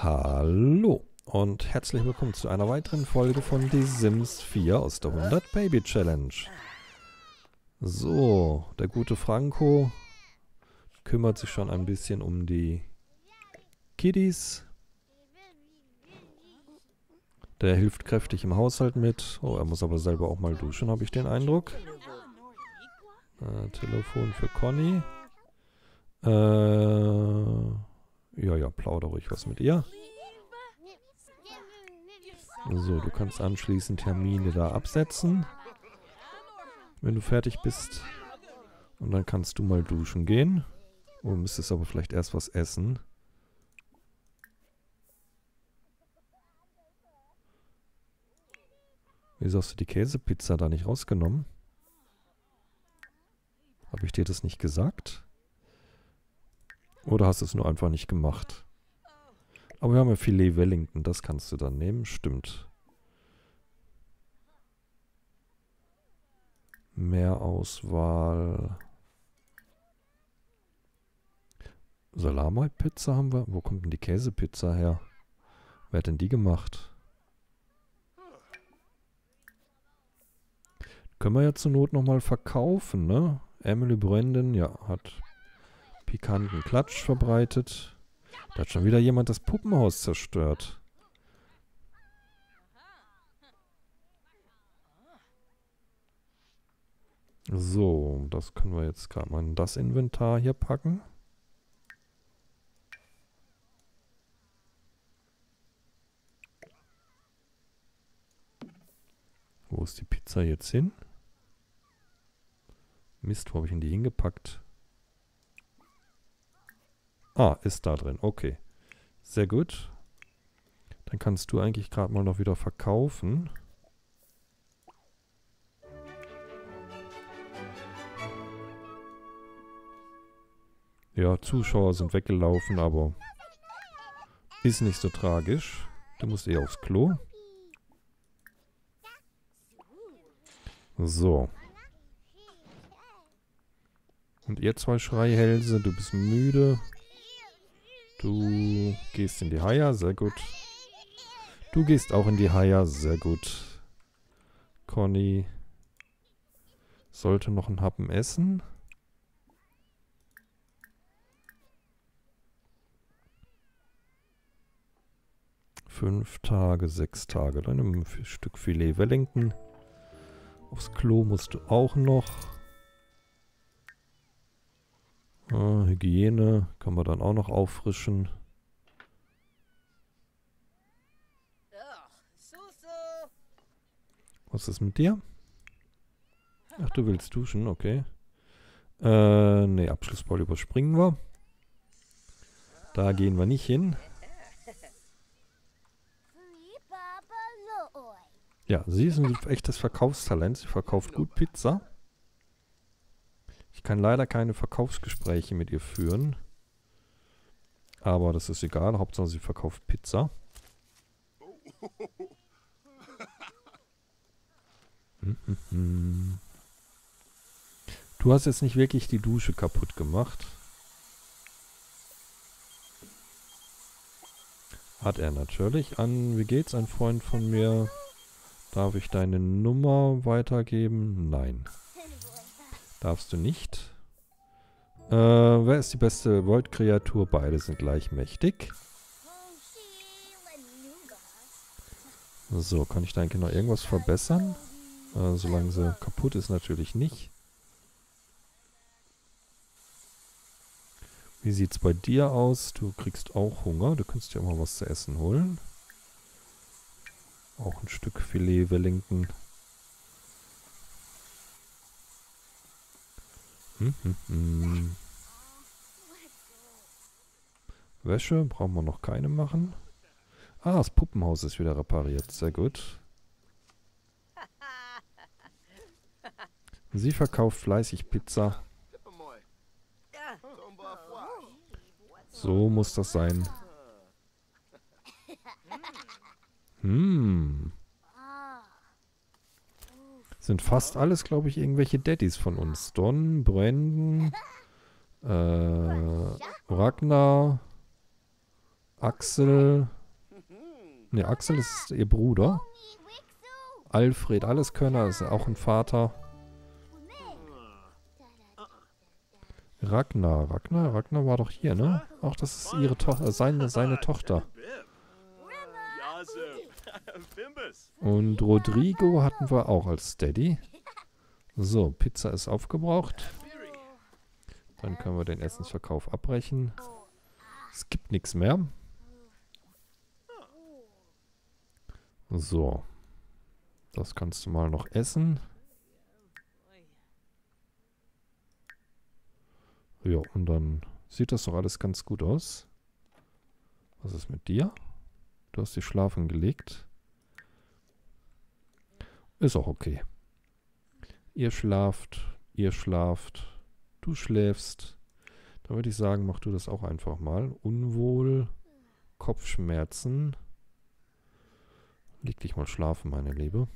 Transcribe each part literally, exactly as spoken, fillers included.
Hallo und herzlich willkommen zu einer weiteren Folge von The Sims vier aus der hundert Baby Challenge. So, der gute Franco kümmert sich schon ein bisschen um die Kiddies. Der hilft kräftig im Haushalt mit. Oh, er muss aber selber auch mal duschen, habe ich den Eindruck. Äh, Telefon für Conny. Äh, ja, ja, plauder ruhig was mit ihr. So, du kannst anschließend Termine da absetzen, wenn du fertig bist. Und dann kannst du mal duschen gehen. Oh, du müsstest aber vielleicht erst was essen. Wieso hast du die Käsepizza da nicht rausgenommen? Habe ich dir das nicht gesagt? Oder hast du es nur einfach nicht gemacht? Aber wir haben ja Filet Wellington, das kannst du dann nehmen, stimmt. Mehr Auswahl. Salami-Pizza haben wir. Wo kommt denn die Käsepizza her? Wer hat denn die gemacht? Können wir ja zur Not nochmal verkaufen, ne? Emily Brandon, ja, hat pikanten Klatsch verbreitet. Da hat schon wieder jemand das Puppenhaus zerstört. So, das können wir jetzt gerade mal in das Inventar hier packen. Wo ist die Pizza jetzt hin? Mist, wo habe ich denn die hingepackt? Ah, ist da drin. Okay. Sehr gut. Dann kannst du eigentlich gerade mal noch wieder verkaufen. Ja, Zuschauer sind weggelaufen, aber ist nicht so tragisch. Du musst eh aufs Klo. So. Und ihr zwei Schreihälse, du bist müde. Du gehst in die Haia, sehr gut. Du gehst auch in die Haia, sehr gut. Conny sollte noch einen Happen essen. Fünf Tage, sechs Tage. Dann ein Stück Filet Wellington. Aufs Klo musst du auch noch. Ah, Hygiene kann man dann auch noch auffrischen. Was ist mit dir? Ach, du willst duschen, okay. Äh, ne, Abschlussball überspringen wir. Da gehen wir nicht hin. Ja, sie ist ein echtes Verkaufstalent. Sie verkauft gut Pizza. Ich kann leider keine Verkaufsgespräche mit ihr führen. Aber das ist egal. Hauptsache sie verkauft Pizza. Du hast jetzt nicht wirklich die Dusche kaputt gemacht. Hat er natürlich. An, wie geht's? Ein Freund von mir. Darf ich deine Nummer weitergeben? Nein. Darfst du nicht. Äh, wer ist die beste Void-Kreatur? Beide sind gleich mächtig. So, kann ich da eigentlich noch irgendwas verbessern? Äh, solange sie kaputt ist, natürlich nicht. Wie sieht's bei dir aus? Du kriegst auch Hunger. Du kannst dir mal was zu essen holen. Auch ein Stück Filet Wellington. Hm, hm, hm. Wäsche brauchen wir noch keine machen. Ah, das Puppenhaus ist wieder repariert. Sehr gut. Sie verkauft fleißig Pizza. So muss das sein. Hm. Sind fast alles, glaube ich, irgendwelche Daddys von uns. Don, Brandon, äh, Ragnar, Axel, Ne, Axel ist ihr Bruder. Alfred Alleskönner ist auch ein Vater. Ragnar, Ragnar, Ragnar war doch hier, ne? Auch das ist ihre Tochter, seine, seine Tochter. Und Rodrigo hatten wir auch als Daddy. So, Pizza ist aufgebraucht. Dann können wir den Essensverkauf abbrechen. Es gibt nichts mehr. So. Das kannst du mal noch essen. Ja, und dann sieht das doch alles ganz gut aus. Was ist mit dir? Du hast dich schlafen gelegt. Ist auch okay. Ihr schlaft, ihr schlaft, du schläfst. Dann würde ich sagen, mach du das auch einfach mal. Unwohl, Kopfschmerzen. Leg dich mal schlafen, meine Liebe.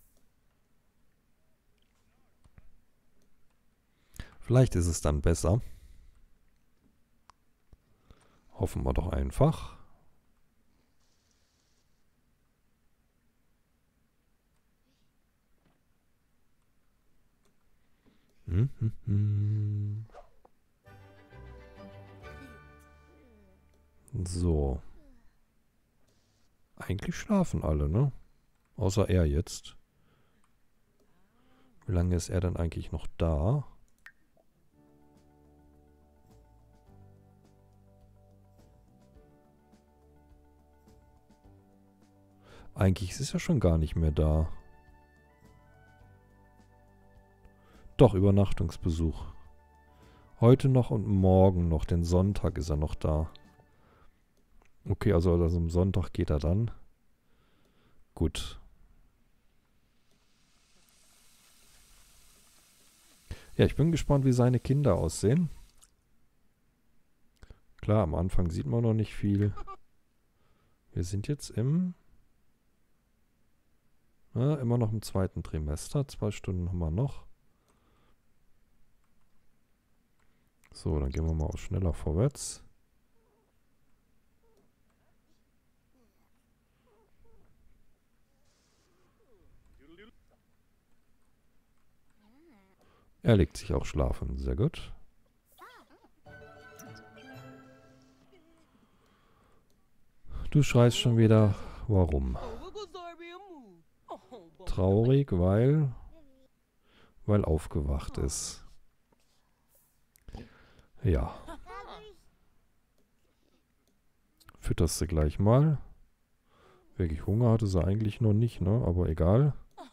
Vielleicht ist es dann besser. Hoffen wir doch einfach. Hm, hm, hm. So. Eigentlich schlafen alle, ne? Außer er jetzt. Wie lange ist er denn eigentlich noch da? Eigentlich ist es ja schon gar nicht mehr da. Doch, Übernachtungsbesuch. Heute noch und morgen noch. Den Sonntag ist er noch da. Okay, also, also am Sonntag geht er dann. Gut. Ja, ich bin gespannt, wie seine Kinder aussehen. Klar, am Anfang sieht man noch nicht viel. Wir sind jetzt im... Ja, immer noch im zweiten Trimester. Zwei Stunden haben wir noch. So, dann gehen wir mal auch schneller vorwärts. Er legt sich auch schlafen. Sehr gut. Du schreist schon wieder. Warum? Traurig, weil... Weil aufgewacht ist. Ja. Fütterst du gleich mal. Wirklich Hunger hatte sie eigentlich noch nicht, ne? Aber egal.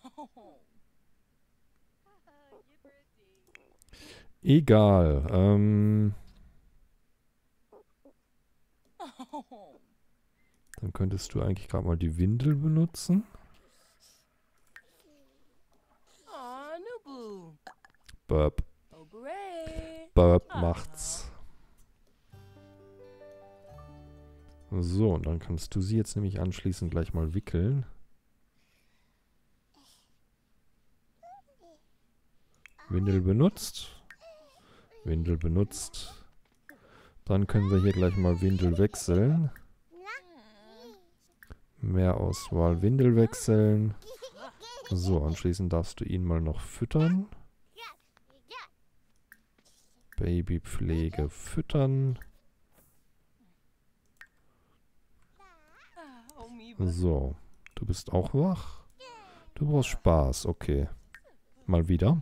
Egal. Ähm... Dann könntest du eigentlich gerade mal die Windel benutzen. Burp. Burp macht's. So, und dann kannst du sie jetzt nämlich anschließend gleich mal wickeln. Windel benutzt. Windel benutzt. Dann können wir hier gleich mal Windel wechseln. Mehr Auswahl, Windel wechseln. So, anschließend darfst du ihn mal noch füttern. Babypflege füttern. So, du bist auch wach. Du brauchst Spaß, okay. Mal wieder.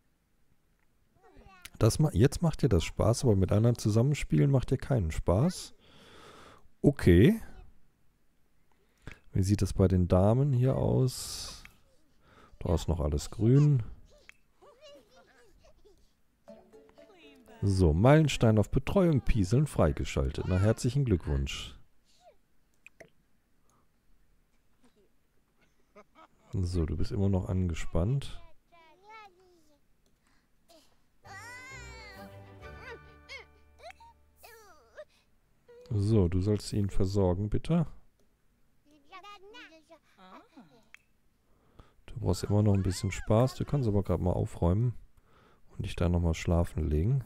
Das ma jetzt macht dir das Spaß, aber mit anderen zusammenspielen macht dir keinen Spaß. Okay. Wie sieht es bei den Damen hier aus? Da ist noch alles grün. So, Meilenstein auf Betreuung Pieseln freigeschaltet. Na, herzlichen Glückwunsch. So, du bist immer noch angespannt. So, du sollst ihn versorgen, bitte. Du brauchst immer noch ein bisschen Spaß. Du kannst aber gerade mal aufräumen und dich da nochmal schlafen legen.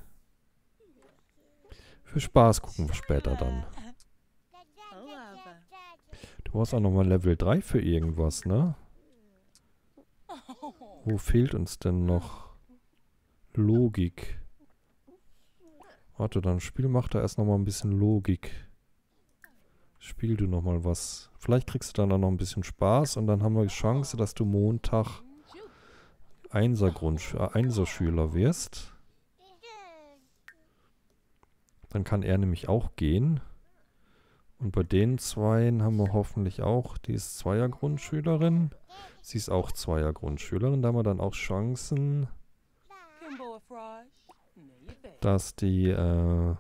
Für Spaß gucken wir später dann. Du Du hast auch nochmal Level drei für irgendwas, ne? Wo fehlt uns denn noch Logik? Warte, dann Spiel macht da erst nochmal ein bisschen Logik. Spiel du nochmal was. Vielleicht kriegst du dann auch noch ein bisschen Spaß und dann haben wir die Chance, dass du Montag Einser-Grundsch- äh, Einser-Schüler wirst. Dann kann er nämlich auch gehen. Und bei den Zweien haben wir hoffentlich auch, die ist Zweier-Grundschülerin. Sie ist auch Zweier-Grundschülerin. Da haben wir dann auch Chancen, dass die, äh,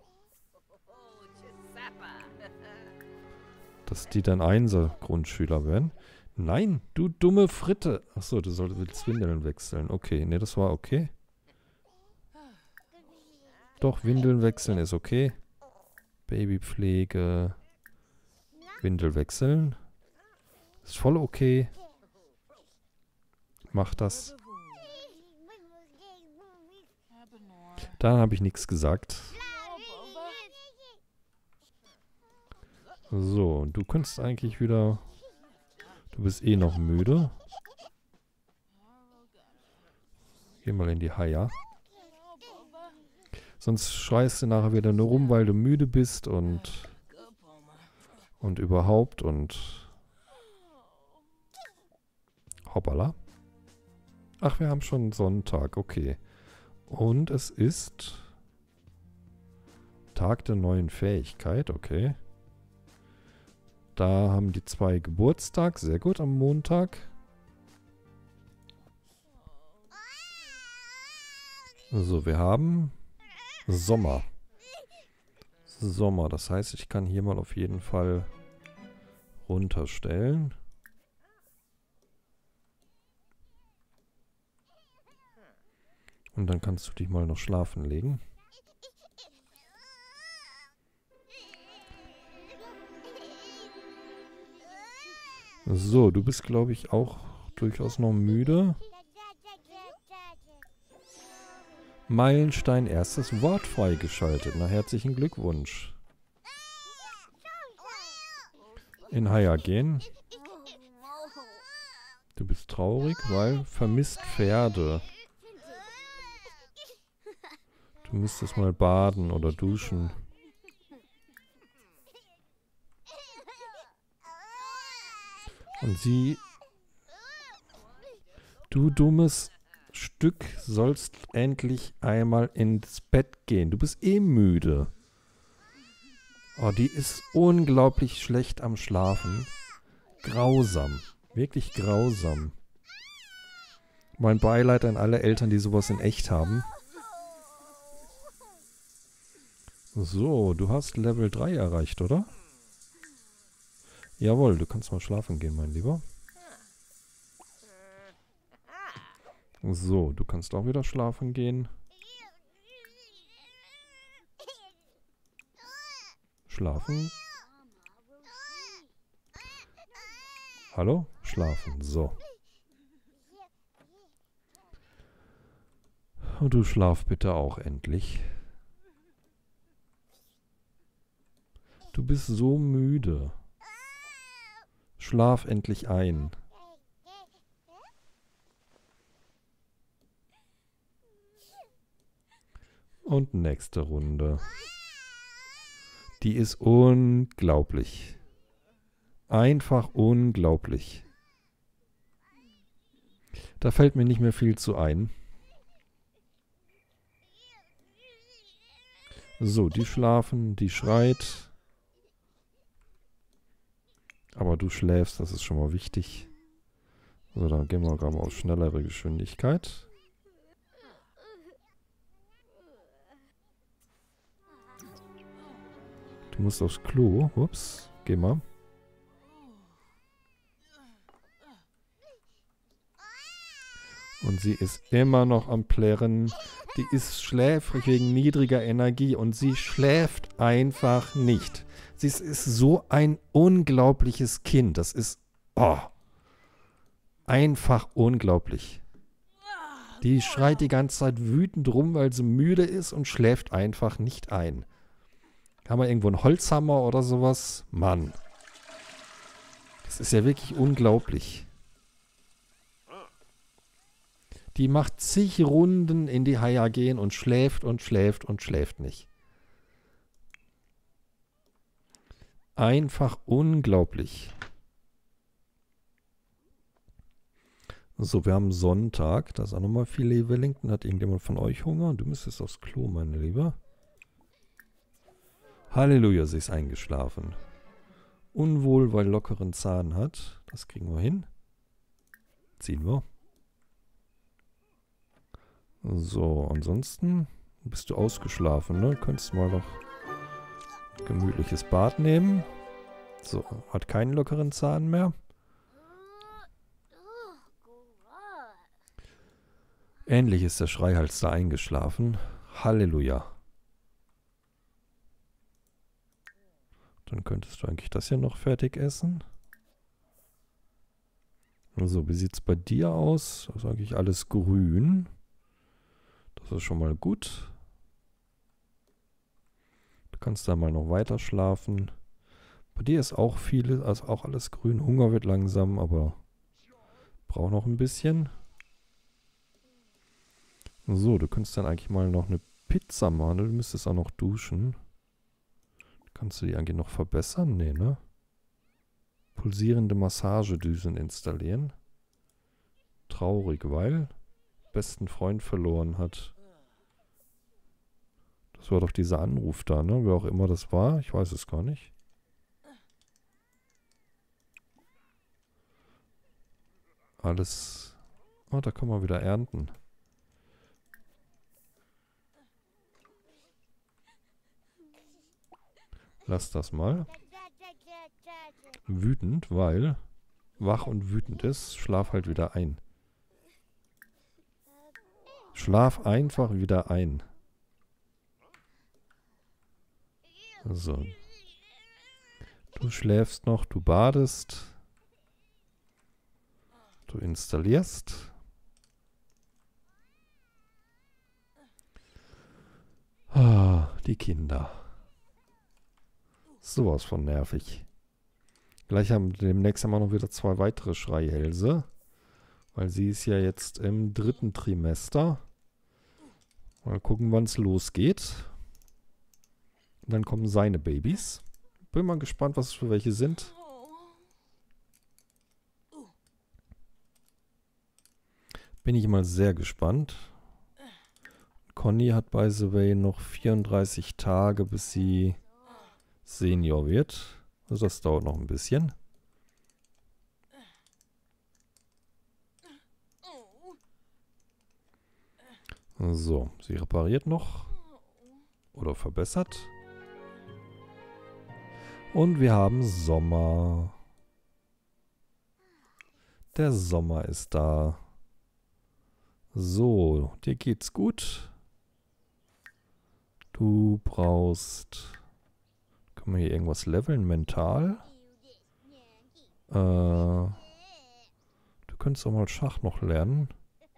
dass die dann Einser-Grundschüler werden. Nein, du dumme Fritte. Achso, du solltest willst Windeln wechseln. Okay, ne, das war okay. Doch, Windeln wechseln ist okay. Babypflege. Windel wechseln. Ist voll okay. Mach das. Dann habe ich nichts gesagt. So, du könntest eigentlich wieder... Du bist eh noch müde. Geh mal in die Haia. Sonst schreist du nachher wieder nur rum, weil du müde bist und... Und überhaupt und... Hoppala. Ach, wir haben schon Sonntag, okay. Und es ist... Tag der neuen Fähigkeit, okay. Da haben die zwei Geburtstag, sehr gut, am Montag. So, wir haben Sommer. Sommer, das heißt, ich kann hier mal auf jeden Fall runterstellen. Und dann kannst du dich mal noch schlafen legen. So, du bist, glaube ich, auch durchaus noch müde. Meilenstein, erstes Wort freigeschaltet. Na, herzlichen Glückwunsch. In Haia gehen. Du bist traurig, weil vermisst Pferde. Du müsstest mal baden oder duschen. Und sie... Du dummes Stück sollst endlich einmal ins Bett gehen. Du bist eh müde. Oh, die ist unglaublich schlecht am Schlafen. Grausam. Wirklich grausam. Mein Beileid an alle Eltern, die sowas in echt haben. So, du hast Level drei erreicht, oder? Jawohl, du kannst mal schlafen gehen, mein Lieber. So, du kannst auch wieder schlafen gehen. Schlafen. Hallo? Schlafen. So. Und du schlaf bitte auch endlich. Du bist so müde. Schlaf endlich ein. Und nächste Runde. Die ist unglaublich. Einfach unglaublich. Da fällt mir nicht mehr viel zu ein. So, die schlafen, die schreit. Aber du schläfst, das ist schon mal wichtig. So, dann gehen wir gerade mal auf schnellere Geschwindigkeit. Du musst aufs Klo. Ups, geh mal. Und sie ist immer noch am Plärren. Die ist schläfrig wegen niedriger Energie und sie schläft einfach nicht. Sie ist, ist so ein unglaubliches Kind. Das ist, oh, einfach unglaublich. Die schreit die ganze Zeit wütend rum, weil sie müde ist und schläft einfach nicht ein. Haben wir irgendwo einen Holzhammer oder sowas? Mann. Das ist ja wirklich unglaublich. Die macht zig Runden in die Haia gehen und schläft und schläft und schläft nicht. Einfach unglaublich. So, wir haben Sonntag. Da ist auch nochmal Filet Wellington. Hat irgendjemand von euch Hunger? Du müsstest aufs Klo, meine Liebe. Halleluja, sie ist eingeschlafen. Unwohl, weil lockeren Zahn hat. Das kriegen wir hin. Ziehen wir. So, ansonsten bist du ausgeschlafen, ne? Könntest mal noch ein gemütliches Bad nehmen. So, hat keinen lockeren Zahn mehr. Ähnlich ist der Schreihals da eingeschlafen. Halleluja. Dann könntest du eigentlich das hier noch fertig essen. So, wie sieht es bei dir aus? Das ist eigentlich alles grün. Das ist schon mal gut. Du kannst da mal noch weiter schlafen. Bei dir ist auch viel, also auch alles grün. Hunger wird langsam, aber braucht noch ein bisschen. So, du könntest dann eigentlich mal noch eine Pizza machen. Du müsstest auch noch duschen. Kannst du die eigentlich noch verbessern? Nee, ne? Pulsierende Massagedüsen installieren. Traurig, weil besten Freund verloren hat. Das war doch dieser Anruf da, ne? Wer auch immer das war. Ich weiß es gar nicht. Alles... Oh, da kann man wieder ernten. Lass das mal. Wütend, weil wach und wütend ist. Schlaf halt wieder ein. Schlaf einfach wieder ein. So. Du schläfst noch, du badest. Du installierst. Ah, die Kinder. Sowas von nervig. Gleich haben demnächst haben wir noch wieder zwei weitere Schreihälse. Weil sie ist ja jetzt im dritten Trimester. Mal gucken, wann es losgeht. Und dann kommen seine Babys. Bin mal gespannt, was es für welche sind. Bin ich mal sehr gespannt. Conny hat, by the way, noch vierunddreißig Tage, bis sie Senior wird. Also das dauert noch ein bisschen. So, sie repariert noch. Oder verbessert. Und wir haben Sommer. Der Sommer ist da. So, dir geht's gut. Du brauchst... Können wir hier irgendwas leveln? Mental? Äh, du könntest auch mal Schach noch lernen.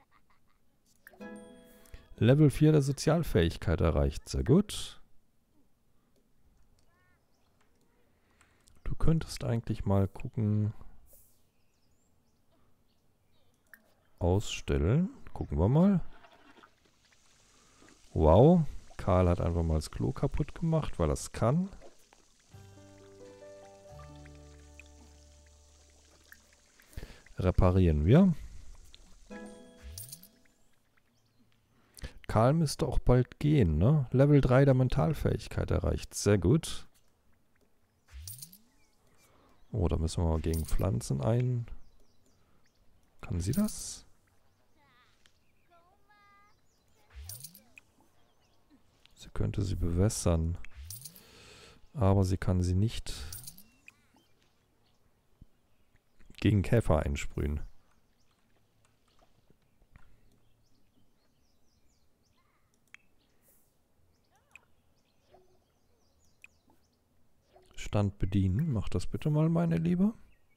Level vier der Sozialfähigkeit erreicht. Sehr gut. Du könntest eigentlich mal gucken. Ausstellen. Gucken wir mal. Wow. Karl hat einfach mal das Klo kaputt gemacht, weil er es kann. Reparieren wir. Karl müsste auch bald gehen, ne? Level drei der Mentalfähigkeit erreicht. Sehr gut. Oh, da müssen wir mal gegen Pflanzen ein. Kann sie das? Sie könnte sie bewässern. Aber sie kann sie nicht gegen Käfer einsprühen. Stand bedienen. Mach das bitte mal, meine Liebe.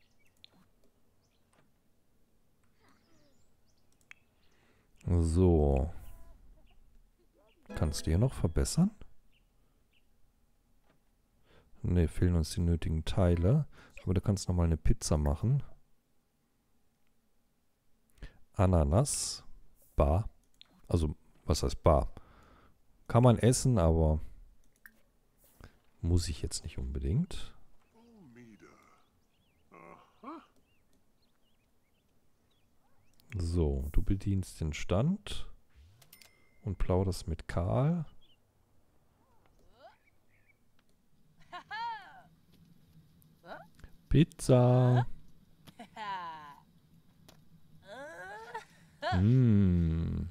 So. Kannst du hier noch verbessern? Ne, fehlen uns die nötigen Teile. Aber Aber du kannst nochmal eine Pizza machen. Ananas. Bar. Also, was heißt bar? Kann man essen, aber muss ich jetzt nicht unbedingt. So, du bedienst den Stand und plauderst mit Karl. Pizza. Mm.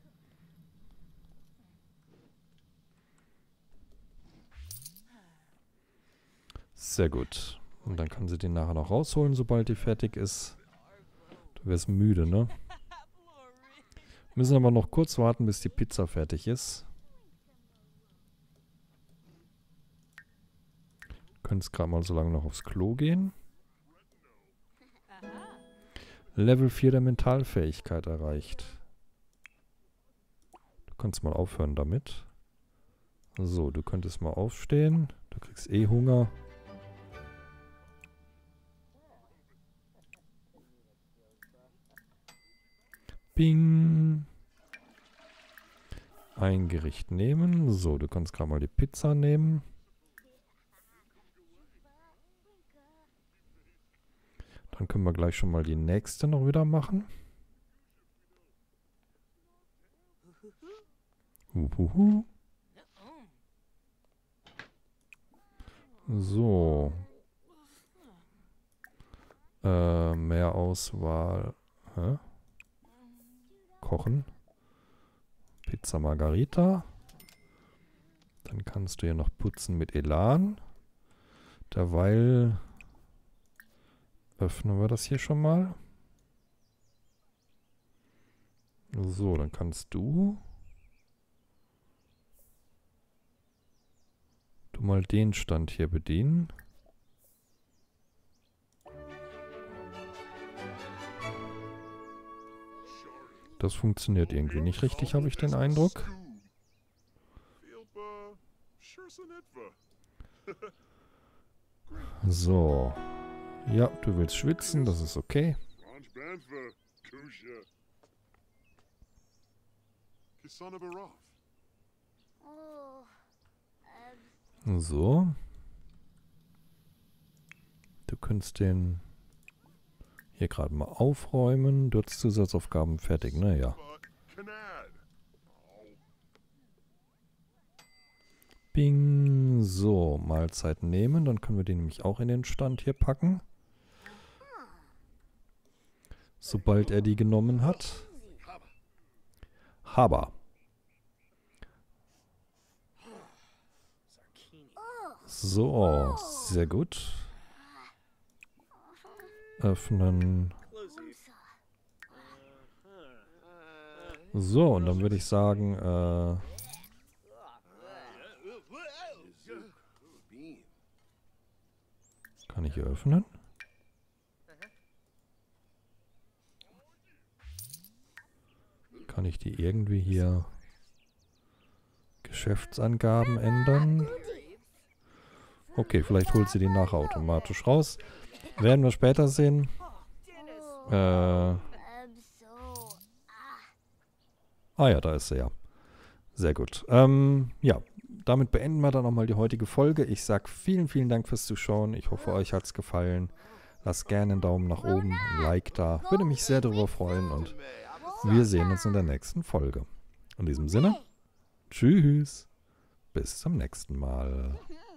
Sehr gut. Und dann kann sie den nachher noch rausholen, sobald die fertig ist. Du wärst müde, ne? Müssen aber noch kurz warten, bis die Pizza fertig ist. Könntest gerade mal so lange noch aufs Klo gehen. Level vier der Mentalfähigkeit erreicht. Du kannst mal aufhören damit. So, du könntest mal aufstehen. Du kriegst eh Hunger. Bing. Ein Gericht nehmen. So, du kannst gerade mal die Pizza nehmen. Dann können wir gleich schon mal die nächste noch wieder machen. Uhuhu. So. Äh, mehr Auswahl. Hä? Kochen. Pizza Margarita. Dann kannst du hier noch putzen mit Elan. Derweil öffnen wir das hier schon mal. So, dann kannst du du mal den Stand hier bedienen. Das funktioniert irgendwie nicht richtig, habe ich den Eindruck. So. Ja, du willst schwitzen, das ist okay. So. Du könntest den hier gerade mal aufräumen. Du hast Zusatzaufgaben fertig, naja. Bing. So, Mahlzeit nehmen. Dann können wir den nämlich auch in den Stand hier packen. Sobald er die genommen hat. Haber. So, sehr gut. Öffnen. So, und dann würde ich sagen, äh... kann ich hier öffnen? Kann ich die irgendwie hier Geschäftsangaben ändern? Okay, vielleicht holt sie die nachher automatisch raus. Werden wir später sehen. Äh. Ah ja, da ist sie ja. Sehr gut. Ähm, ja, damit beenden wir dann nochmal die heutige Folge. Ich sage vielen, vielen Dank fürs Zuschauen. Ich hoffe, euch hat es gefallen. Lasst gerne einen Daumen nach oben, ein Like da. Würde mich sehr darüber freuen und wir sehen uns in der nächsten Folge. In diesem Sinne, tschüss. Bis zum nächsten Mal.